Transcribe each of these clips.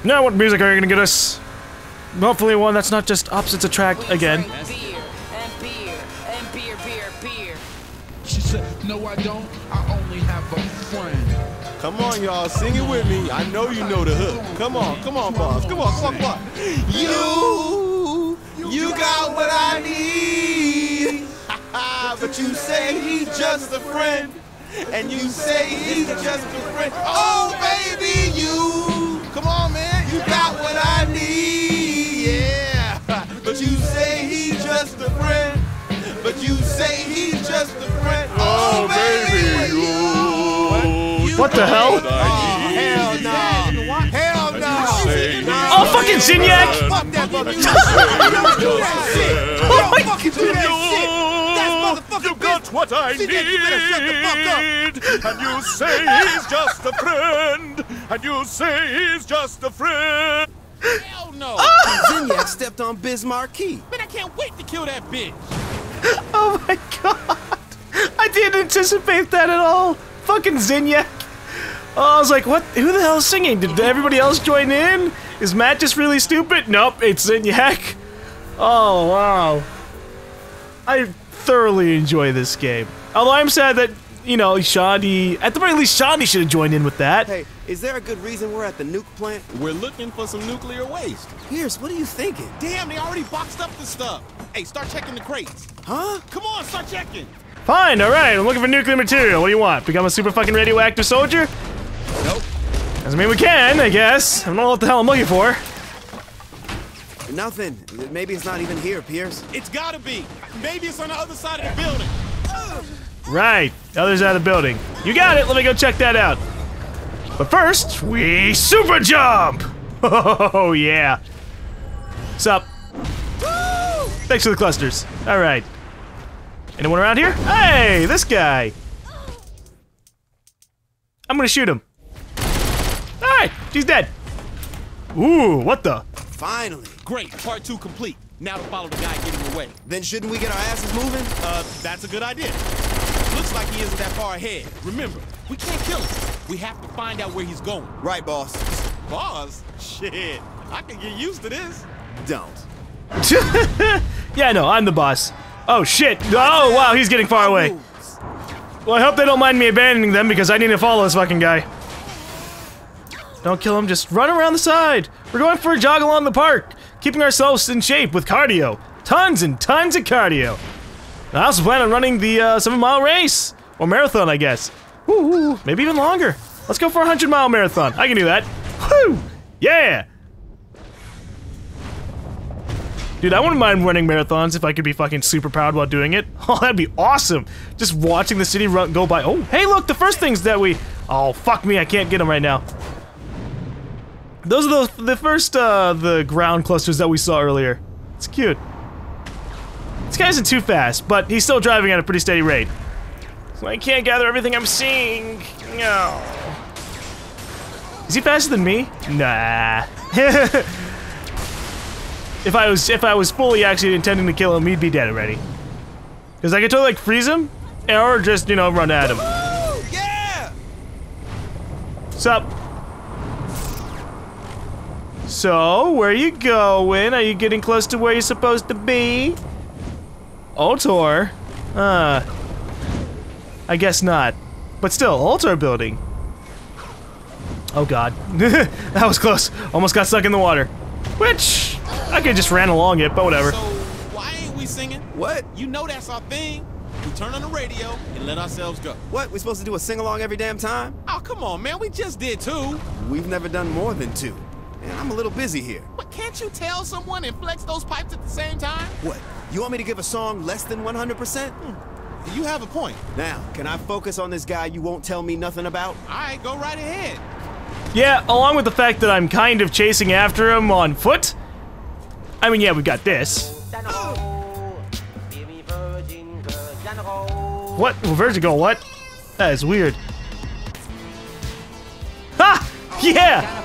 Now what music are you gonna get us? Hopefully one that's not just opposites attract again. Beer and beer and beer, beer, beer. She said, no I don't, I only have a friend. Come on, y'all, sing it with me. I know you know the hook. Come on, boss. Come on. You got what I need. But you say he's just a friend. And you say he's just a friend. Oh, baby, you. Come on, man. You got what I need. Yeah. But you say he's just a friend. But you say he's just a friend. Oh, baby, you. What the hell? Oh, hell no. Hell no. Oh, fucking Zinyak! Fuck that fucking Oh my fucking do that shit. You got what I need, and you say he's just a friend, and you say he's just a friend. Hell no. Zinyak stepped on Biz Marquee. Man, I can't wait to kill that bitch. Oh my god! I didn't anticipate that at all! Fucking Zinyak! Oh, I was like, what? Who the hell is singing? Did everybody else join in? Is Matt just really stupid? Nope, it's Zinyak. Oh, wow. I thoroughly enjoy this game. Although I'm sad that, you know, Shadi, at the very least, Shadi should have joined in with that. Hey, is there a good reason we're at the nuke plant? We're looking for some nuclear waste. Pierce, what are you thinking? Damn, they already boxed up the stuff. Hey, start checking the crates. Huh? Come on, start checking. Fine, alright, I'm looking for nuclear material. What do you want? Become a super fucking radioactive soldier? Nope. Doesn't mean we can, I guess. I don't know what the hell I'm looking for. Nothing. Maybe it's not even here, Pierce. It's gotta be. Maybe it's on the other side of the building. Right, other side of the building. You got it, let me go check that out. But first, we super jump! Oh yeah. What's up? Woo! Thanks for the clusters. Alright. Anyone around here? Hey, this guy! I'm gonna shoot him. Alright, he's dead. Ooh, what the? Finally. Great, part 2 complete. Now to follow the guy getting away. Then shouldn't we get our asses moving? That's a good idea. Looks like he isn't that far ahead. Remember, we can't kill him. We have to find out where he's going. Right, boss. Boss? Shit, I can get used to this. Don't. Yeah, no, I'm the boss. Oh shit, oh wow, he's getting far away. Well, I hope they don't mind me abandoning them because I need to follow this fucking guy. Don't kill him, just run around the side. We're going for a jog along the park, keeping ourselves in shape with cardio. Tons and tons of cardio. I also plan on running the 7-mile race. Or marathon, I guess. Woo, maybe even longer. Let's go for a 100-mile marathon. I can do that. Woo! Yeah! Dude, I wouldn't mind running marathons if I could be fucking super powered while doing it. Oh, that'd be awesome. Just watching the city run go by. Oh, hey, look, the first things that we... Oh, fuck me, I can't get them right now. Those are the first, the ground clusters that we saw earlier. It's cute. This guy isn't too fast, but he's still driving at a pretty steady rate. So I can't gather everything I'm seeing. No. Is he faster than me? Nah. If I was fully actually intending to kill him, he'd be dead already. Because I could totally like freeze him, or just, you know, run at him. Yeah! What's up? So, where you going? Are you getting close to where you're supposed to be? Ultor? I guess not. But still, Ultor building. Oh god. That was close. Almost got stuck in the water. Which, I could just ran along it, but whatever. So, why ain't we singing? What? You know that's our thing. We turn on the radio and let ourselves go. What? We supposed to do a sing-along every damn time? Oh, come on, man. We just did 2. We've never done more than 2. Man, I'm a little busy here. But can't you tell someone and flex those pipes at the same time? What? You want me to give a song less than 100%? You have a point. Now, can I focus on this guy you won't tell me nothing about? All right, go right ahead. Yeah, along with the fact that I'm kind of chasing after him on foot. I mean, yeah, we got this. What? Virgin girl, what? That is weird. Ha! Yeah!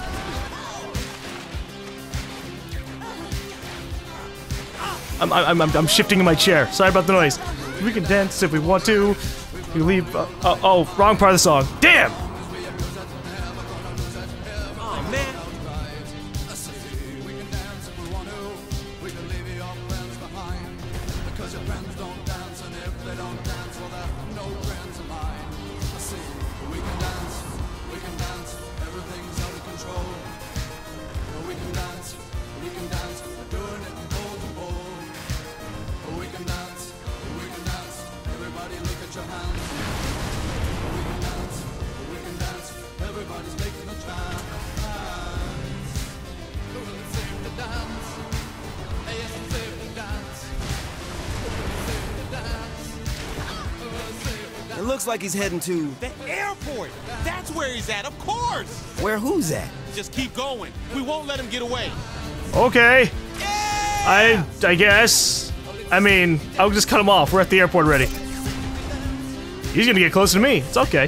I'm shifting in my chair. Sorry about the noise. We can dance if we want to. We leave. Oh, wrong part of the song. Damn! Oh man, looks like he's heading to... The airport! That's where he's at, of course! Where who's at? Just keep going. We won't let him get away. Okay. I guess. I mean, I'll just cut him off. We're at the airport already. He's gonna get closer to me. It's okay.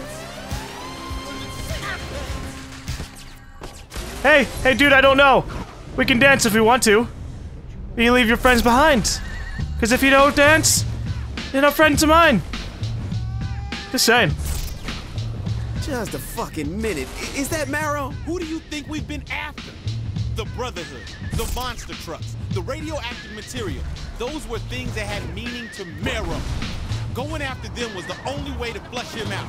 Hey, dude, I don't know. We can dance if we want to. You leave your friends behind. Because if you don't dance, you're not friends of mine. Just saying. Just a fucking minute. Is that Marrow? Who do you think we've been after? The Brotherhood, the monster trucks, the radioactive material. Those were things that had meaning to Marrow. Going after them was the only way to flush him out.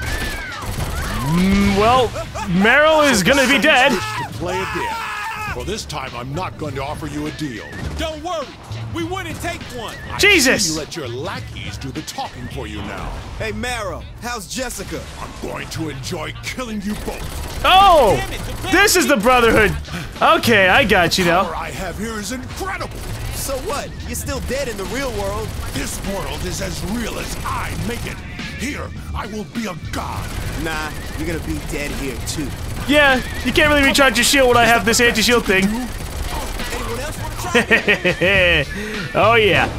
Well, Marrow is gonna be dead. To play again. Well, this time I'm not going to offer you a deal. Don't worry, we wouldn't take one. Jesus! You let your lackeys do the talking for you now. Hey, Marrow, how's Jessica? I'm going to enjoy killing you both. Oh! Damn it, This is the Brotherhood. Okay, I got you What now. I have here is incredible. So what? You're still dead in the real world. This world is as real as I make it. Here, I will be a god. Nah, you're gonna be dead here too. Yeah, you can't really recharge your shield when I have this anti-shield thing. Anyone else wanna try? Oh yeah.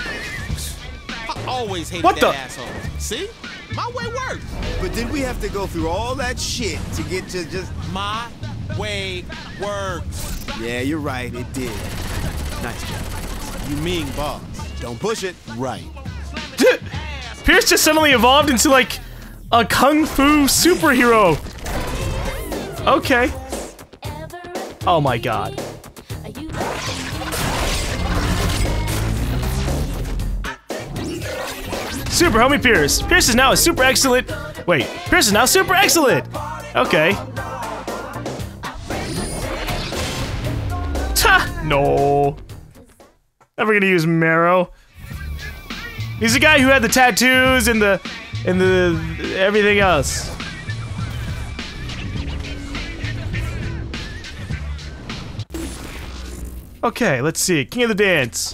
I always hated What that the- asshole. See? My way works. But did we have to go through all that shit to get to just... My way works. Yeah, you're right, it did. Nice job. You mean boss. Don't push it. Right. Pierce just suddenly evolved into like a kung fu superhero. Okay. Oh my god. Super, help me, Pierce. Pierce is now a super excellent. Wait, Pierce is now super excellent. Okay. Ta! No. Never gonna use Marrow. He's the guy who had the tattoos and the everything else. Okay, let's see. King of the Dance.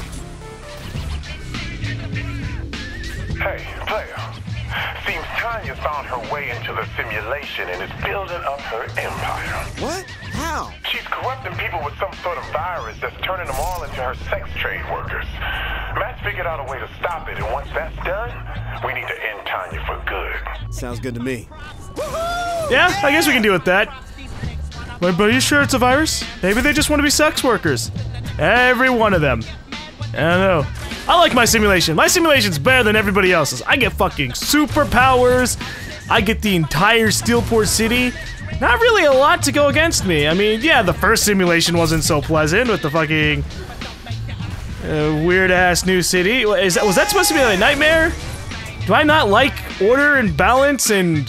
Hey, player. Seems Tanya found her way into the simulation and is building up her empire. What? How? She's corrupting people with some sort of virus that's turning them all into her sex trade workers. Matt's figured out a way to stop it, and once that's done, we need to end Tanya for good. Sounds good to me. Yeah, I guess we can deal with that. But are you sure it's a virus? Maybe they just want to be sex workers. Every one of them. I don't know. I like my simulation. My simulation's better than everybody else's. I get fucking superpowers. I get the entire Steelport City. Not really a lot to go against me. I mean, yeah, the first simulation wasn't so pleasant with the fucking weird-ass new city. Was that supposed to be a nightmare? Do I not like order and balance and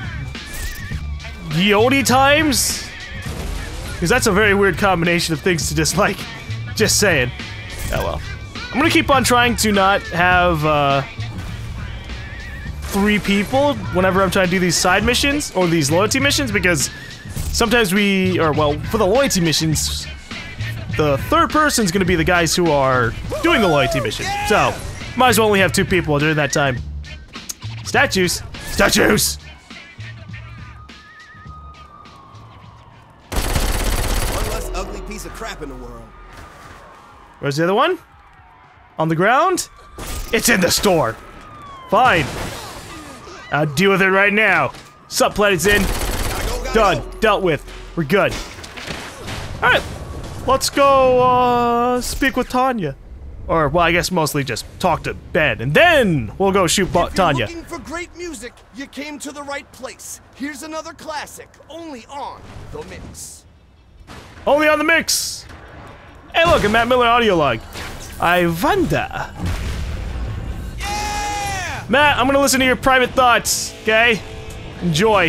Yodi times? Because that's a very weird combination of things to dislike. Just saying. Oh well. I'm gonna keep on trying to not have 3 people whenever I'm trying to do these side missions or these loyalty missions, because sometimes for the loyalty missions, the third person's gonna be the guys who are doing the loyalty mission. So, might as well only have 2 people during that time. Statues! Statues! One less ugly piece of crap in the world. Where's the other one? On the ground? It's in the store. Fine. I'll deal with it right now. Sup, planet's in. Done. Dealt with. We're good. Alright. Let's go, speak with Tanya. Or, well, I guess mostly just talk to Ben, and then we'll go shoot Tanya. If you're looking for great music, you came to the right place. Here's another classic, only on The Mix. Only on the mix! Hey, look, a Matt Miller audio log. I wonder. Yeah! Matt, I'm gonna listen to your private thoughts, okay? Enjoy.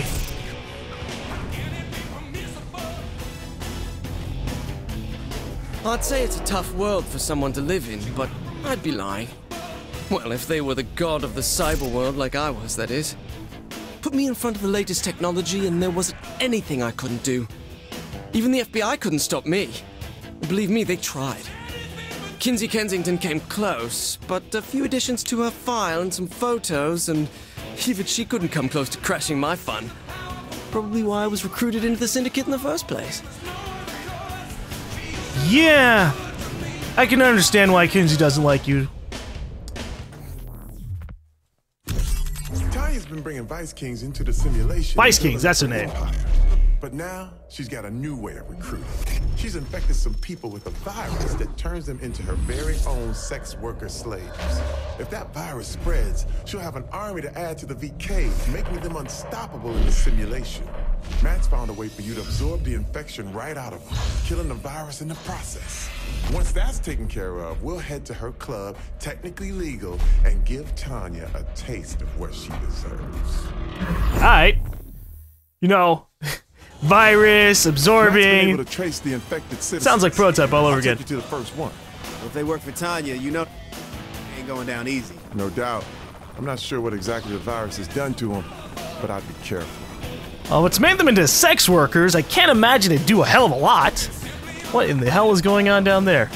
I'd say it's a tough world for someone to live in, but I'd be lying. Well, if they were the god of the cyber world like I was, that is. Put me in front of the latest technology and there wasn't anything I couldn't do. Even the FBI couldn't stop me. Believe me, they tried. Kinsey Kensington came close, but a few additions to her file and some photos, and even she couldn't come close to crashing my fun. Probably why I was recruited into the syndicate in the first place. Yeah, I can understand why Kinsey doesn't like you. Tanya's been bringing Vice Kings into the simulation. Vice Kings, that's her name. Empire. But now, she's got a new way of recruiting. She's infected some people with a virus that turns them into her very own sex worker slaves. If that virus spreads, she'll have an army to add to the VK, making them unstoppable in the simulation. Matt's found a way for you to absorb the infection right out of them, killing the virus in the process. Once that's taken care of, we'll head to her club, technically legal, and give Tanya a taste of what she deserves. Alright. You know, virus, absorbing. Able to trace the infected citizens. Sounds like Prototype all over again. Take you to the first one. Well, if they work for Tanya, you know, ain't going down easy. No doubt. I'm not sure what exactly the virus has done to them, but I'd be careful. Oh, it's made them into sex workers. I can't imagine it'd do a hell of a lot. What in the hell is going on down there?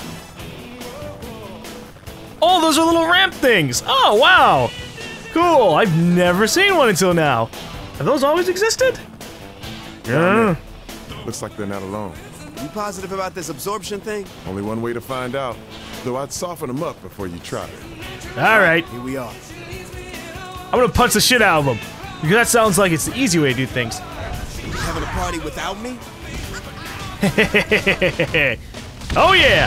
Oh, those are little ramp things. Oh, wow. Cool. I've never seen one until now. Have those always existed? Yeah. Looks like they're not alone. You positive about this absorption thing? Only one way to find out. Though I'd soften them up before you try it. Alright. Here we are. I'm gonna punch the shit out of them. Because that sounds like it's the easy way to do things. You having a party without me? Oh yeah!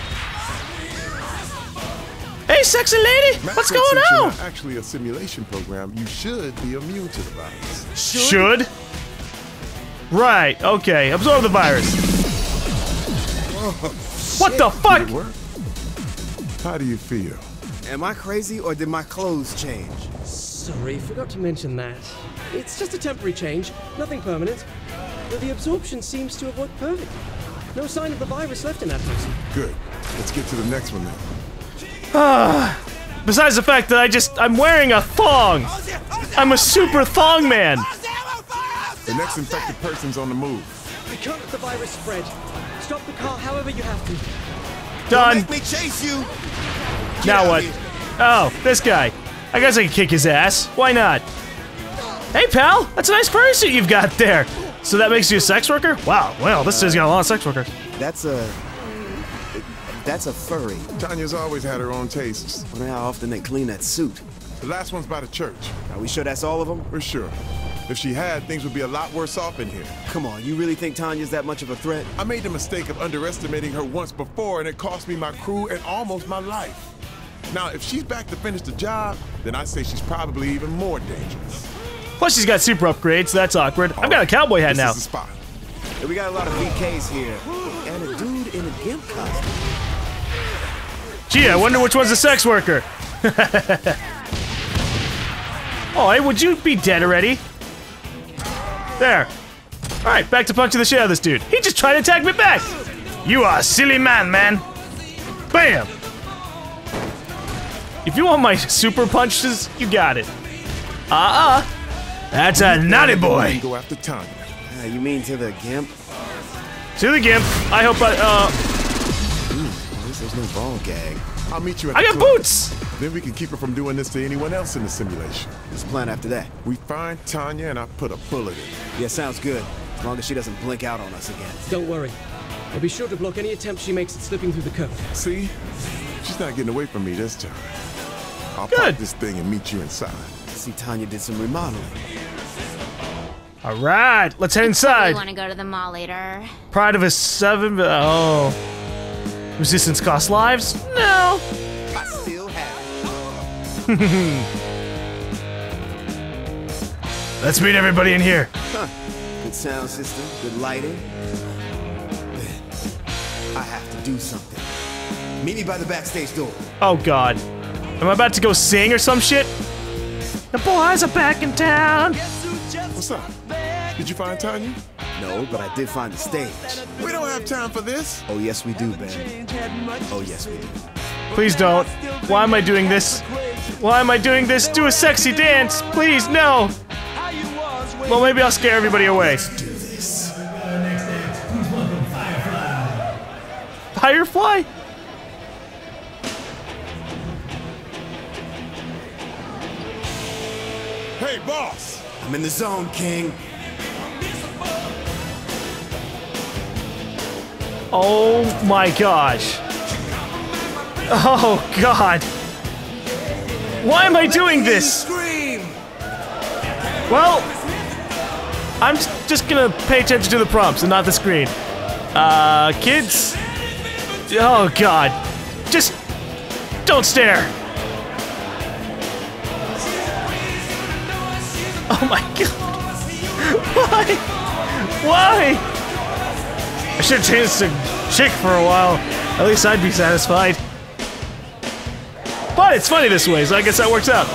Hey, sexy lady! Matt What's said going since you're on? not actually a simulation program, you should be immune to the virus. Should? Right, okay. Absorb the virus. What the fuck? Did it work? How do you feel? Am I crazy or did my clothes change? Sorry, forgot to mention that. It's just a temporary change, nothing permanent. But the absorption seems to have worked perfectly. No sign of the virus left in that person. Good. Let's get to the next one then. Besides the fact that I'm wearing a thong. I'm a super thong man. The next infected person's on the move. We can't let the virus spread. Stop the car however you have to. Done. Don't make me chase you. Now what? Oh, this guy. I guess I can kick his ass. Why not? Hey, pal. That's a nice fursuit you've got there. So that makes you a sex worker? Wow. Well, this city's got a lot of sex workers. That's a furry. Tanya's always had her own tastes. I wonder how often they clean that suit. The last one's by the church. Are we sure that's all of them? We're sure. If she had, things would be a lot worse off in here. Come on, you really think Tanya's that much of a threat? I made the mistake of underestimating her once before, and it cost me my crew and almost my life. Now, if she's back to finish the job, then I say she's probably even more dangerous. Plus, she's got super upgrades, so that's awkward. I've got a cowboy hat now. This is the spot. Hey, we got a lot of VKs here. And a dude in a GaLm costume. Gee, I wonder which one's a sex worker. Oh, hey, would you be dead already? There. Alright, back to punching the shit out of this dude. He just tried to attack me back! You are a silly man. Bam! If you want my super punches, you got it. That's a naughty boy! Go after Tanya. You mean to the GaLm? To the GaLm. I hope at least there's no ball gag. I'll meet you at I the got club. boots! Then we can keep her from doing this to anyone else in the simulation. What's the plan after that? We find Tanya and I put a bullet in her. Yeah, sounds good. As long as she doesn't blink out on us again. Don't worry. I'll be sure to block any attempt she makes at slipping through the code. See? She's not getting away from me this time. I'll Good. pop this thing and meet you inside. I see Tanya did some remodeling. Alright, let's head You inside. want to go to the mall later? Pride of a 7. Oh. Resistance costs lives? No. I still have Let's meet everybody in here. Good sound system, good lighting. Man, I have to do something. Meet me by the backstage door. Oh god. Am I about to go sing or some shit? The boys are back in town. What's up? Did you find Tanya? No, but I did find the stage. We don't have time for this. Oh, yes, we do, Ben. Oh, yes, we do. Please don't. Why am I doing this? Why am I doing this? Do a sexy dance. Please, no. Well, maybe I'll scare everybody away. Let's do this. Firefly? Hey, boss! I'm in the zone, King. Oh my gosh. Oh god. Why am I doing this? Well, I'm just gonna pay attention to the prompts and not the screen. Kids? Oh god. Just don't stare. Oh my god. Why? Why? I should have changed to chick for a while. At least I'd be satisfied. But it's funny this way, so I guess that works out.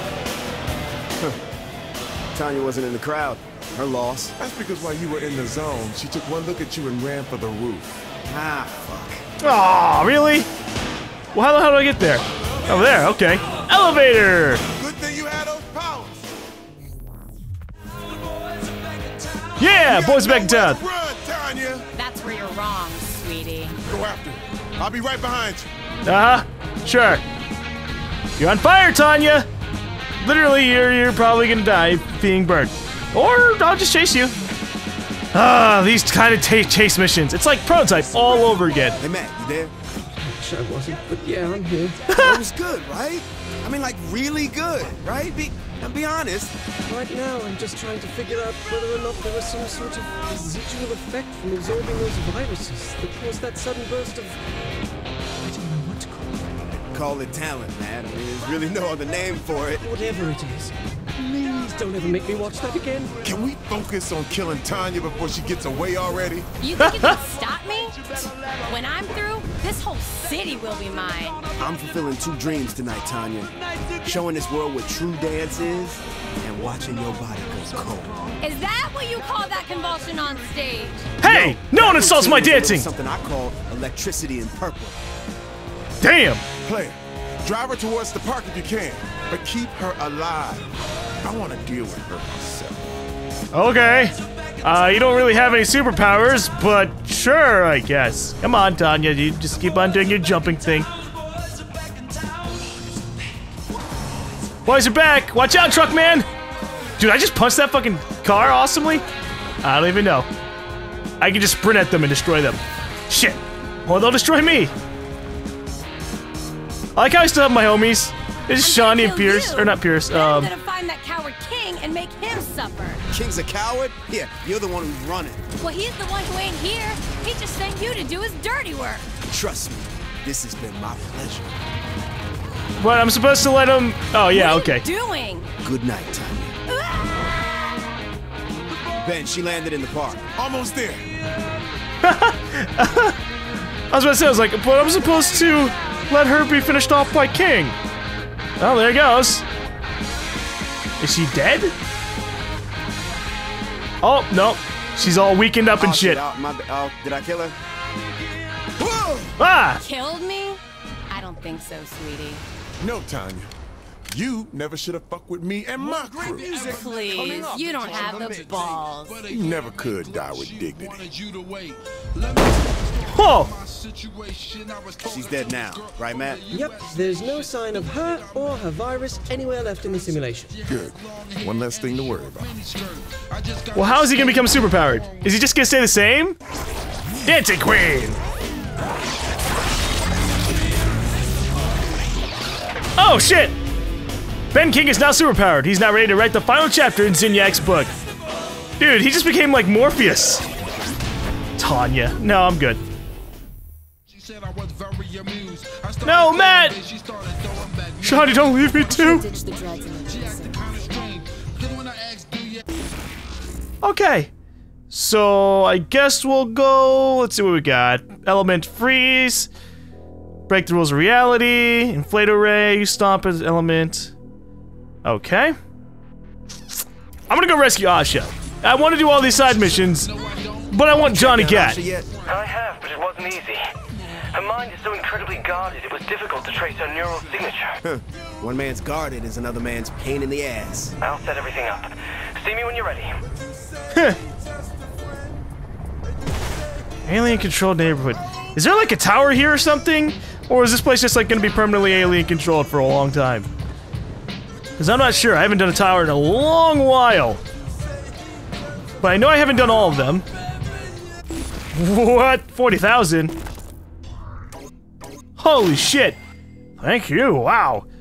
Tanya wasn't in the crowd. Her loss. That's because while you were in the zone, she took one look at you and ran for the roof. Ah, fuck. Aw, really? Well, how the hell do I get there? Over there, okay. Elevator! Good thing you had those powers. Yeah, boys back in town. Run, Tanya. That's where you're wrong, sweetie. Go after her. I'll be right behind you. Uh-huh, sure. You're on fire, Tanya! Literally, you're probably gonna die being burnt. Or I'll just chase you. Ah, these kind of chase missions. It's like Prototype all over again. Hey, Matt, you there? Wish I wasn't, but yeah, I'm here. It was good, right? I mean, like, really good, right? Be honest. Right now, I'm just trying to figure out whether or not there was some sort of residual effect from absorbing those viruses that caused that sudden burst of... I don't know what to call it. Call it talent, man. I mean, there's really no other name for it. Whatever it is. Please don't ever make me watch that again. Can we focus on killing Tanya before she gets away already? You think you can stop me? When I'm through, this whole city will be mine. I'm fulfilling 2 dreams tonight, Tanya. Showing this world what true dance is, and watching your body go cold. Is that what you call that convulsion on stage? Hey! No one insults my dancing! Something I call electricity in purple. Damn! Player, drive her towards the park if you can, but keep her alive. I want to deal with her myself. Okay. You don't really have any superpowers, but sure, I guess. Come on, Tanya, you just keep on doing your jumping thing. Boys are back! Watch out, truck man! Dude, I just punched that fucking car awesomely? I don't even know. I can just sprint at them and destroy them. Shit. Or they'll destroy me. I like how I still have my homies. It's Shawnee and Pierce, or not Pierce, I'm gonna find that coward King and make him suffer. King's a coward? Yeah, you're the one who's running. Well, he's the one who ain't here. He just sent you to do his dirty work. Trust me, this has been my pleasure. But I'm supposed to let him... Oh, yeah, okay. What are you doing? Good night, Tanya. Ben, she landed in the park. Almost there. I was about to say, I was like, but I'm supposed to let her be finished off by King. Oh, there it goes. Is she dead? Oh, no. She's all weakened up and shit. Did I kill her? Ah! Killed me? I don't think so, sweetie. No, Tanya. You never should have fucked with me and my crew. Please, you don't have the balls. You never could die with dignity. Whoa! She's dead now, right, Matt? Yep, there's no sign of her or her virus anywhere left in the simulation. Good. One less thing to worry about. Well, how is he gonna become superpowered? Is he just gonna stay the same? Dancing Queen! Oh, shit! Ben King is now superpowered. He's now ready to write the final chapter in Zinniac's book. Dude, he just became like Morpheus. Tanya. No, I'm good. No, Matt! Shawty, don't leave me too! Okay. So, I guess we'll go... Let's see what we got. Element freeze. Break the rules of reality. Inflate array. Stomp as element. Okay. I'm gonna go rescue Asha. I want to do all these side missions, but I want Johnny Gat. I have, but it wasn't easy. Her mind is so incredibly guarded, it was difficult to trace her neural signature. One man's guarded is another man's pain in the ass. I'll set everything up. See me when you're ready. Alien-controlled neighborhood. Is there like a tower here or something? Or is this place just like gonna be permanently alien-controlled for a long time? Because I'm not sure. I haven't done a tower in a long while. But I know I haven't done all of them. What? 40,000? Holy shit. Thank you. Wow.